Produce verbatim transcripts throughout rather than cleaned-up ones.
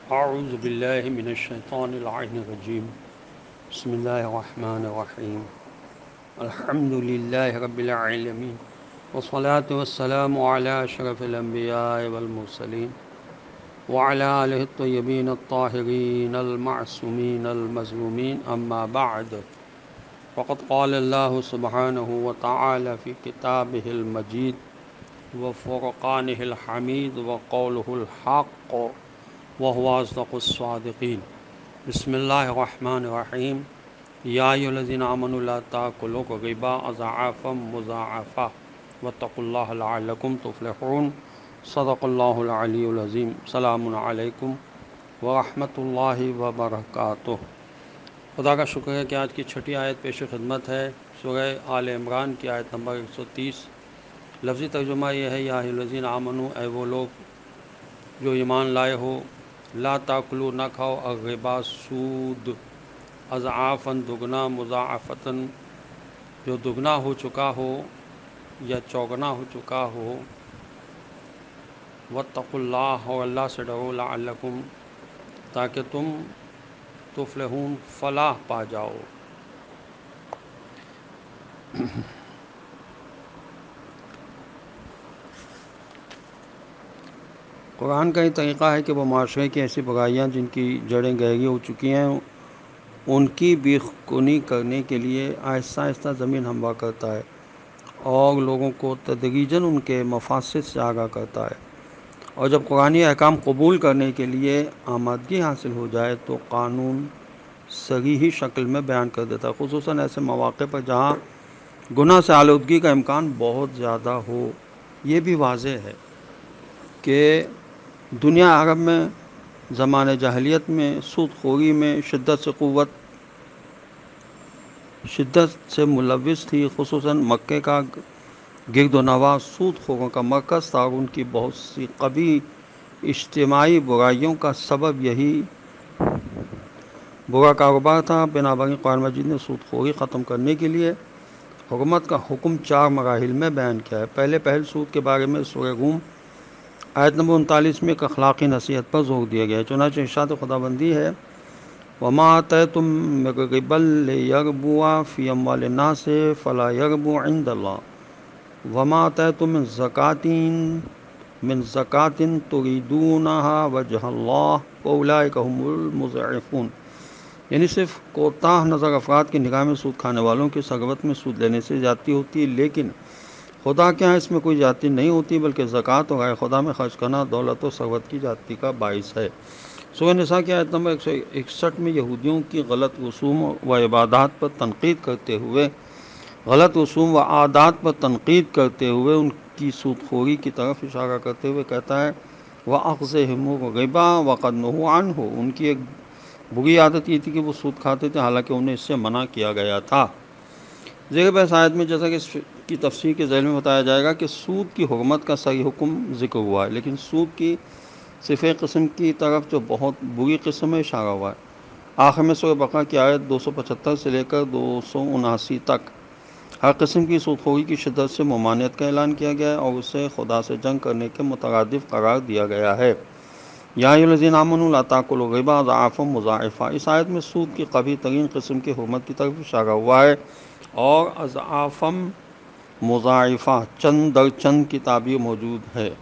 اعوذ باللہ من الشیطان اللعین الرجیم بسم اللہ الرحمن الرحیم الحمد للہ رب العالمین والصلاة والسلام علی اشرف الانبیاء والمرسلین وعلی آلہ الطیبین الطاہرین المعصومین المظلومین اما بعد فقد قال اللہ سبحانہ وتعالی فی کتابہ المجید وفرقانہ الحمید وقولہ الحق وهو أصدق الصادقين بسم الله الرحمن الرحيم يا أيها الذين آمنوا لا تأكلوا الربا أضعافا مضاعفة واتقوا الله لعلكم تفلحون صدق الله العلي العظيم السلام عليكم ورحمۃ اللہ وبرکاتہ۔ خدا کا شکر ہے کہ آج کی چھٹی آیت پیش خدمت ہے، سورہ آل عمران کی آیت نمبر ایک سو تیس۔ لفظی ترجمہ یہ ہے، یا أيها الذين آمنوا، اے وہ لوگ جو ایمان لائے ہو، لا تاکلو نہ کھاؤ، الربا سود، اضعافاً دگنا، مضاعفتاً جو دگنا ہو چکا ہو یا چوگنا ہو چکا ہو، واتقوا اللہ اور اللہ سے ڈرو، لعلکم تاکہ تم تفلحون فلاح پا جاؤ۔ قرآن کا یہ طریقہ ہے کہ وہ معاشرے کی ایسی برائیاں جن کی جڑیں گہری ہو چکی ہیں ان کی بیخ کنی کرنے کے لیے آہستہ آہستہ زمین ہموار کرتا ہے اور لوگوں کو تدریجاً ان کے مفاسد سے آگاہ کرتا ہے، اور جب قرآنی احکام قبول کرنے کے لیے آمادگی حاصل ہو جائے تو قانون صریحی شکل میں بیان کر دیتا ہے، خصوصاً ایسے مواقع پر جہاں گناہ سے آلودگی کا امکان بہت زیادہ ہو۔ یہ بھی واضح ہے کہ دنیا عرب میں زمانہ جاہلیت میں سود خوری میں شدت سے قوت شدت سے ملوث تھی، خصوصاً مکے کا گرد و نواح سود خوروں کا مرکز تھا، اور ان کی بہت سی قبیح اجتماعی برائیوں کا سبب یہی برا کاروبار تھا۔ بنابراین قرآن مجید نے سود خوری ختم کرنے کے لیے حکومت کا حکم چار مراحل میں بیان کیا ہے۔ پہلے پہل سود کے بارے میں سورہ روم آیت نمبر انتالیس میں ایک اخلاقی نصیحت پر زور دیا گیا ہے، چنانچہ ارشاد خداوندی ہے، وَمَا آتَيْتُم مِّن رِّبًا لِّيَرْبُوَ فِي أَمْوَالِ النَّاسِ فَلَا يَرْبُو عِندَ اللَّهِ وَمَا آتَيْتُم مِّن زَكَاةٍ مِّن زَكَاةٍ تُرِيدُونَهَا وَجْهَ اللَّهِ فَأُولَٰئِكَ هُمُ الْمُضْعِفُونَ۔ یعنی صرف کوتاہ نظر افراد کی نگاہ میں سود کھانے والوں کی ثروت میں سود لینے سے زیادتی ہوتی ہے، لیکن خدا کے ہاں اس میں کوئی زیادتی نہیں ہوتی، بلکہ زکوٰۃ اور رائے خدا میں خرچ کرنا دولت و ثروت کی زیادتی کا باعث ہے۔ سورہ نساء کی آیت نمبر ایک سو اکسٹھ میں یہودیوں کی غلط رسوم و عبادات پر تنقید کرتے ہوئے غلط رسوم و عادات پر تنقید کرتے ہوئے ان کی سود خوری کی طرف اشارہ کرتے ہوئے کہتا ہے، وَأَخْذِهِمُ الرِّبَا وَقَدْ نُهُوا عَنْهُ۔ ان کی ایک بری عادت یہ تھی کہ وہ سود کھاتے تھے، حالانکہ انہیں اس سے منع کیا گیا تھا۔ زیر بحث آیت میں جیسا کہ اس کی تفسیر کے ذیل میں بتایا جائے گا کہ سود کی حرمت کا صحیح حکم ذکر ہوا ہے، لیکن سود کی صفحہ قسم کی طرف جو بہت بری قسم میں اشارہ ہوا ہے۔ آخر میں سورہ بقرہ کی آیت دو سو پچہتر سے لے کر دو سو اناسی تک ہر قسم کی سود خوری کی شدت سے ممانعت کا اعلان کیا گیا ہے اور اسے خدا سے جنگ کرنے کے مترادف قرار دیا گیا ہے۔ یا ایھا الذین آمنوا لا تأکلوا الربا اضعافا مضاعفہ۔ اس آیت میں سود کی قبیح ترین قسم کی حرمت کی طرف اشارہ ہوا ہے اور اضعافا مضاعفہ چند در چند کی تعبیر موجود ہے۔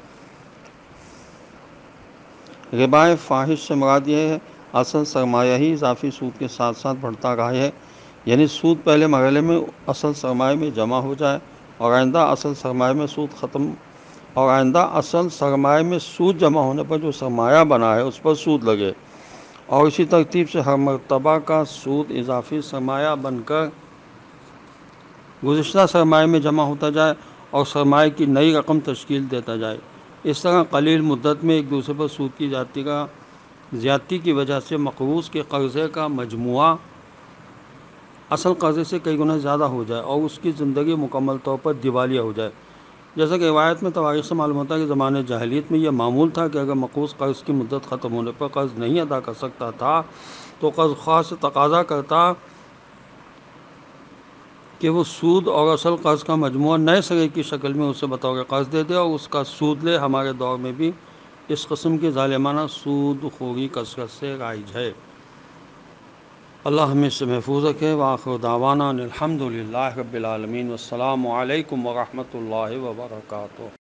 ربا فاحش سے مراد یہ ہے اصل سرمایہ ہی اضافی سود کے ساتھ ساتھ بڑھتا رہا ہے، یعنی سود پہلے مرحلے میں اصل سرمایہ میں جمع ہو جائے اور آئندہ اصل سرمایہ میں سود ختم اور آئندہ اصل سرمایہ میں سود جمع ہونے پر جو سرمایہ بنا ہے اس پر سود لگے، اور اسی ترتیب سے ہر مرتبہ کا سود اضافی سرمایہ بن کر گزشتہ سرمایہ میں جمع ہوتا جائے اور سرمایہ کی نئی رقم تشکیل دیتا جائے۔ اس طرح قلیل مدت میں ایک دوسرے پر سود کی زیادتی کا زیادتی کی وجہ سے مقروض کے قرضے کا مجموعہ اصل قرضے سے کئی گنا زیادہ ہو جائے اور اس کی زندگی مکمل طور پر دیوالیہ ہو جائے۔ جیسا کہ روایت میں تواریخ سے معلوم ہوتا ہے کہ زمانہ جاہلیت میں یہ معمول تھا کہ اگر مقروض قرض کی مدت ختم ہونے پر قرض نہیں ادا کر سکتا تھا تو قرض خواہ سے تقاضا کرتا کہ وہ سود اور اصل قرض کا مجموعہ نئے سرے کی شکل میں اسے بطور قرض دے دے اور اس کا سود لے۔ ہمارے دور میں بھی اس قسم کی ظالمانہ سود خوری کثرت سے رائج ہے۔ اللہ ہمیں اس سے محفوظ رکھے۔ وآخر دعوانا ان الحمد للہ رب العالمین، والسلام علیکم ورحمۃ اللہ وبرکاتہ۔